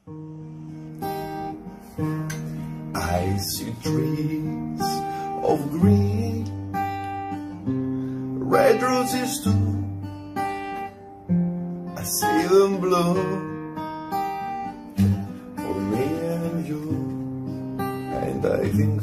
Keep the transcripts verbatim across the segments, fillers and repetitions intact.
I see trees of green, red roses too. I see them bloom for me and you, and I think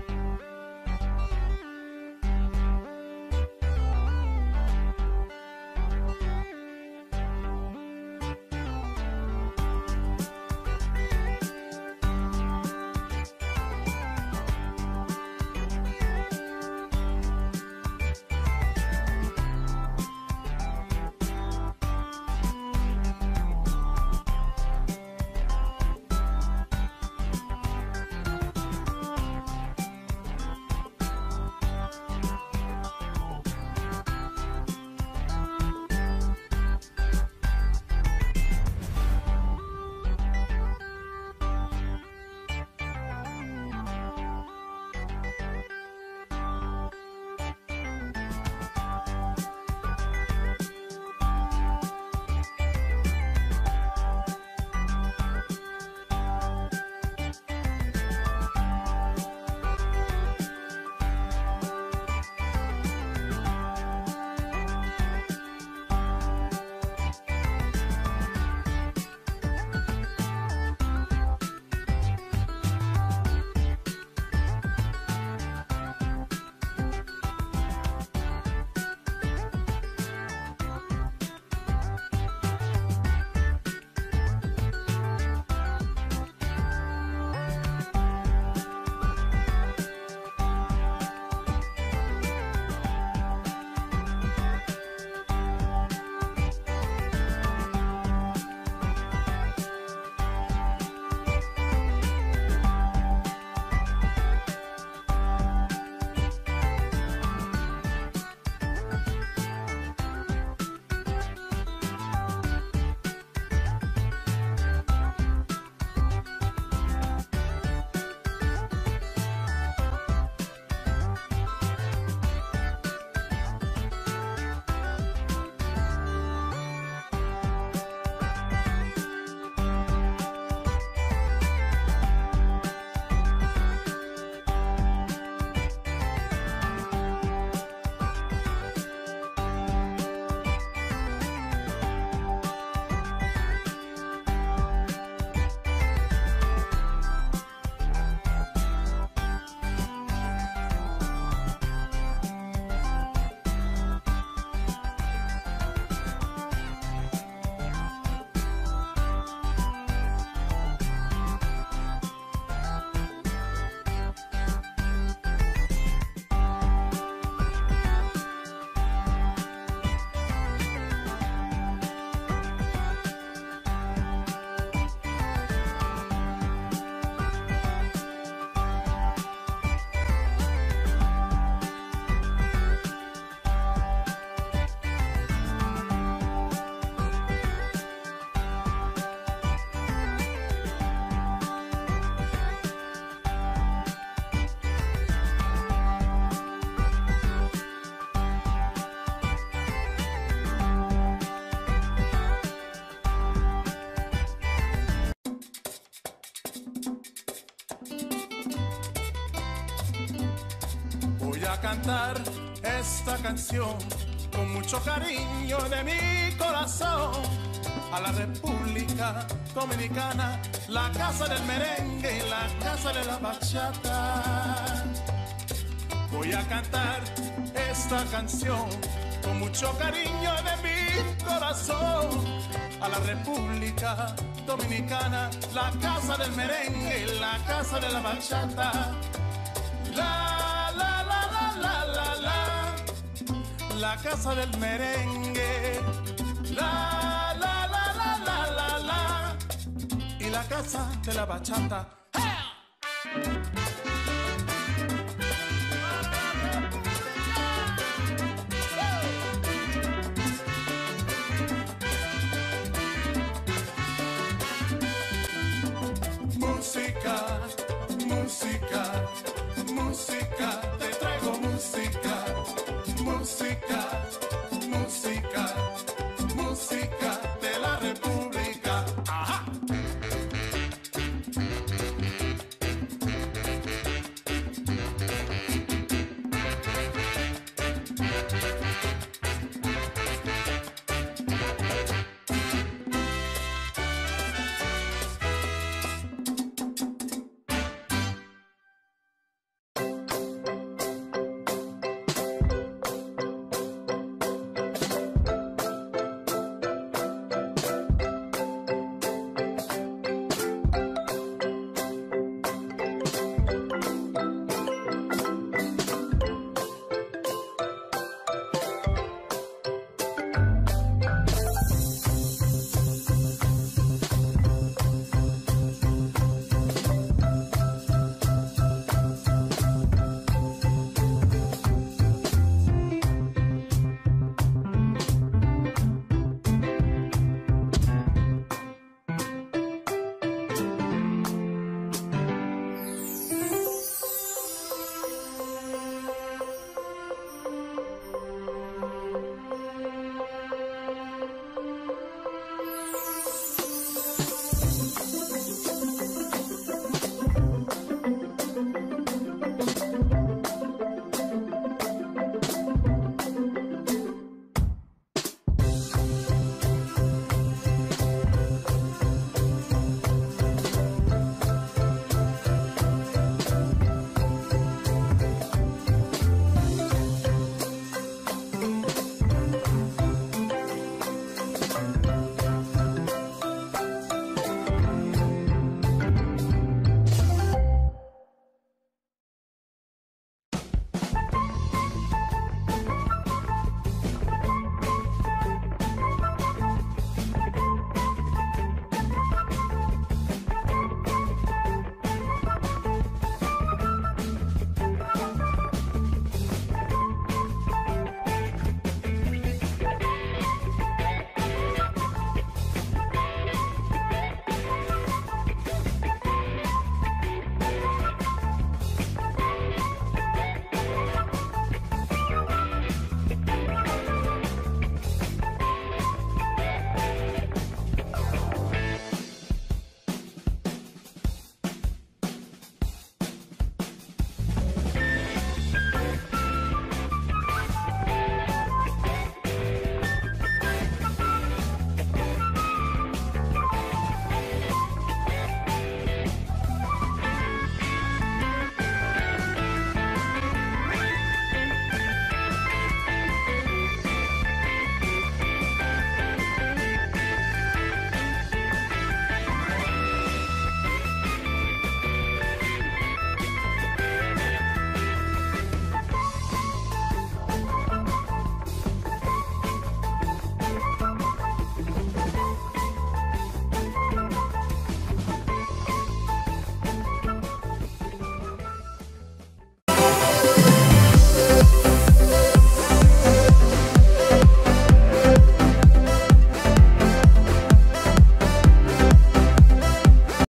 voy a cantar esta canción con mucho cariño de mi corazón a la República Dominicana, la casa del merengue y la casa de la bachata. Voy a cantar esta canción con mucho cariño de mi corazón a la República Dominicana, la casa del merengue y la casa de la bachata. La, la, la, la, la, la, la, la casa del merengue. La, la, la, la, la, la, la, y la casa de la bachata. ¡Hey!